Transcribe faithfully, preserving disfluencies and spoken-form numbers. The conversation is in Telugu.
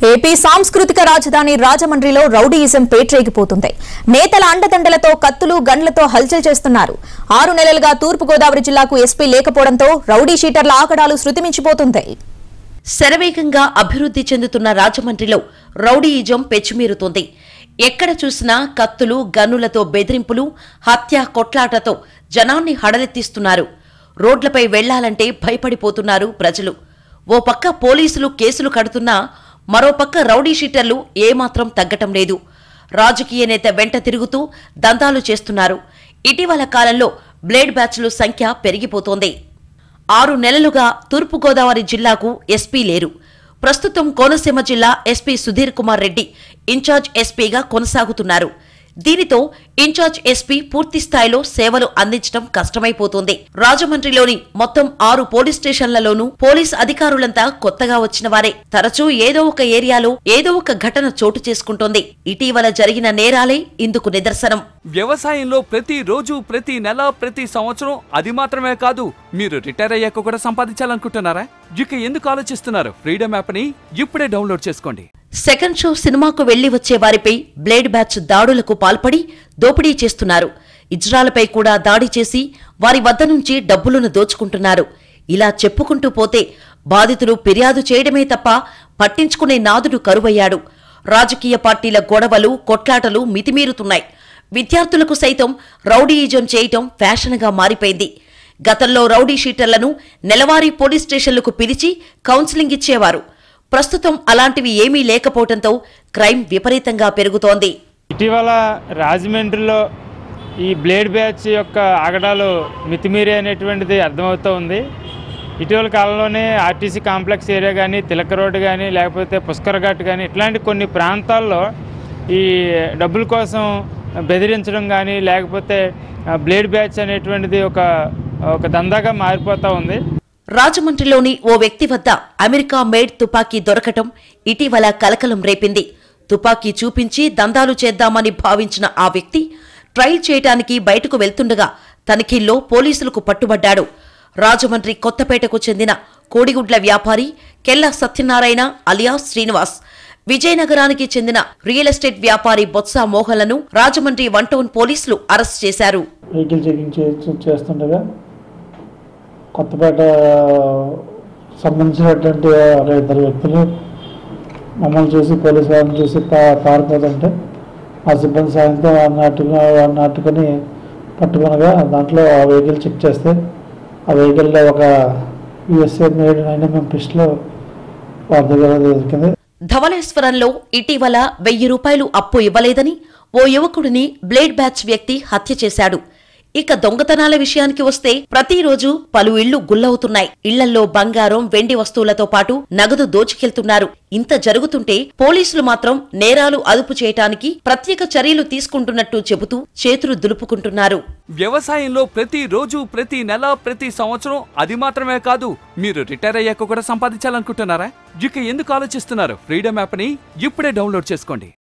ఏపీ సాంస్కృతిక రాజధాని రాజమండ్రిలో రౌడీయిజం పేట్రేగిపోతుంది. నేతల అండదండలతో కత్తులు గన్లతో హల్చల్ చేస్తున్నారు. ఆరు నెలలుగా తూర్పు గోదావరి జిల్లాకు ఎస్పీ లేకపోవడంతో రౌడీ షీటర్ల ఆగడాలు శృతిమించిపోతుంది. శరవేగంగా అభివృద్ధి చెందుతున్న రాజమండ్రిలో రౌడీయిజం పెచ్చుమీరుతోంది. ఎక్కడ చూసినా కత్తులు గన్నులతో బెదిరింపులు, హత్య కొట్లాటతో జనాన్ని హడలెత్తిస్తున్నారు. రోడ్లపై వెళ్లాలంటే భయపడిపోతున్నారు ప్రజలు. ఓ పక్క పోలీసులు కేసులు కడుతున్నా మరోపక్క రౌడీ షీటర్లు ఏమాత్రం తగ్గటం లేదు. రాజకీయ నేత వెంట తిరుగుతూ దందాలు చేస్తున్నారు. ఇటీవల కాలంలో బ్లేడ్ బ్యాచ్ల సంఖ్య పెరిగిపోతోంది. ఆరు నెలలుగా తూర్పుగోదావరి జిల్లాకు ఎస్పీ లేరు. ప్రస్తుతం కోనసీమ జిల్లా ఎస్పీ సుధీర్ కుమార్ రెడ్డి ఇన్ఛార్జ్ ఎస్పీగా కొనసాగుతున్నారు. దీనితో ఇన్ఛార్జ్ ఎస్పీ పూర్తి స్థాయిలో సేవలు అందించడం కష్టమైపోతుంది. రాజమండ్రిలోని మొత్తం ఆరు పోలీస్ స్టేషన్లలోనూ పోలీస్ అధికారులంతా కొత్తగా వచ్చిన వారే. తరచూ ఏదో ఒక ఏరియాలో ఏదో ఒక ఘటన చోటు చేసుకుంటోంది. ఇటీవల జరిగిన నేరాలే ఇందుకు నిదర్శనం. వ్యవసాయంలో ప్రతి రోజు, ప్రతి నెల, ప్రతి సంవత్సరం, అది మాత్రమే కాదు, మీరు రిటైర్ అయ్యాక కూడా సంపాదించాలనుకుంటున్నారా? ఇక ఎందుకు ఆలోచిస్తున్నారు? ఫ్రీడమ్ యాప్ ని ఇప్పుడే డౌన్లోడ్ చేసుకోండి. సెకండ్ షో సినిమాకు వెళ్లి వచ్చే వారిపై బ్లేడ్ బ్యాచ్ దాడులకు పాల్పడి దోపిడీ చేస్తున్నారు. ఇజ్రాలపై కూడా దాడి చేసి వారి వద్ద నుంచి డబ్బులను దోచుకుంటున్నారు. ఇలా చెప్పుకుంటూ పోతే బాధితులు ఫిర్యాదు చేయడమే తప్ప పట్టించుకునే నాదుడు కరువయ్యాడు. రాజకీయ పార్టీల గొడవలు, కొట్లాటలు మితిమీరుతున్నాయి. విద్యార్థులకు సైతం రౌడీయిజం చేయటం ఫ్యాషన్గా మారిపోయింది. గతంలో రౌడీ షీటర్లను నెలవారీ పోలీస్ స్టేషన్లకు పిలిచి కౌన్సిలింగ్ ఇచ్చేవారు. ప్రస్తుతం అలాంటివి ఏమీ లేకపోవడంతో క్రైమ్ విపరీతంగా పెరుగుతోంది. ఇటీవల రాజమండ్రిలో ఈ బ్లేడ్ బ్యాచ్ యొక్క ఆగడాలు మితిమీరే అనేటువంటిది అర్థమవుతూ ఉంది. ఇటీవల కాలంలోనే ఆర్టీసీ కాంప్లెక్స్ ఏరియా కానీ, తిలక రోడ్డు కానీ, లేకపోతే పుష్కర్ ఘాట్ కానీ, ఇట్లాంటి కొన్ని ప్రాంతాల్లో ఈ డబ్బుల కోసం బెదిరించడం కానీ, లేకపోతే బ్లేడ్ బ్యాచ్ అనేటువంటిది ఒక ఒక దందాగా మారిపోతూ ఉంది. రాజమండ్రిలోని ఓ వ్యక్తి వద్ద అమెరికా మేడ్ తుపాకీ దొరకటం ఇటీవల కలకలం రేపింది. తుపాకీ చూపించి దందాలు చేద్దామని భావించిన ఆ వ్యక్తి ట్రయల్ చేయడానికి బయటకు వెళ్తుండగా తనిఖీల్లో పోలీసులకు పట్టుబడ్డాడు. రాజమండ్రి కొత్తపేటకు చెందిన కోడిగుడ్ల వ్యాపారి కెల్లా సత్యనారాయణ అలియాస్ శ్రీనివాస్, విజయనగరానికి చెందిన రియల్ ఎస్టేట్ వ్యాపారి బొత్స మోహన్లను రాజమండ్రి వన్ టౌన్ పోలీసులు అరెస్ట్ చేశారు. కొత్తపేట సంబంధించినటువంటి ఇద్దరు వ్యక్తులు మమ్మల్ని చూసి పోలీసు వాళ్ళని చూసి పా పారిపోతుంటే ఆ సిబ్బంది సాయంతో వాడిని అట్టుకుని వాడిని అట్టుకొని పట్టుకునగా దాంట్లో ఆ వెహికల్ చెక్ చేస్తే ఆ వెహికల్లో ఒక USA made nine MM pistol వారి దగ్గర దొరికింది. ధవళేశ్వరంలో ఇటీవల వెయ్యి రూపాయలు అప్పు ఇవ్వలేదని ఓ యువకుడిని బ్లేడ్ బ్యాచ్ వ్యక్తి హత్య చేశాడు. ఇక దొంగతనాల విషయానికి వస్తే ప్రతిరోజు పలు ఇళ్లు గుల్లవుతున్నాయి. ఇళ్లల్లో బంగారం, వెండి వస్తువులతో పాటు నగదు దోచుకెళ్తున్నారు. ఇంత జరుగుతుంటే పోలీసులు మాత్రం నేరాలు అదుపు చేయటానికి ప్రత్యేక చర్యలు తీసుకుంటున్నట్టు చెబుతూ చేతులు దులుపుకుంటున్నారు. వ్యవసాయంలో ప్రతి రోజు, ప్రతి నెల, ప్రతి సంవత్సరం, అది మాత్రమే కాదు, మీరు రిటైర్ అయ్యాక కూడా సంపాదించాలనుకుంటున్నారా? ఇక ఎందుకు ఆలోచిస్తున్నారు? ఫ్రీడమ్ యాప్ ని ఇప్పుడే డౌన్లోడ్ చేసుకోండి.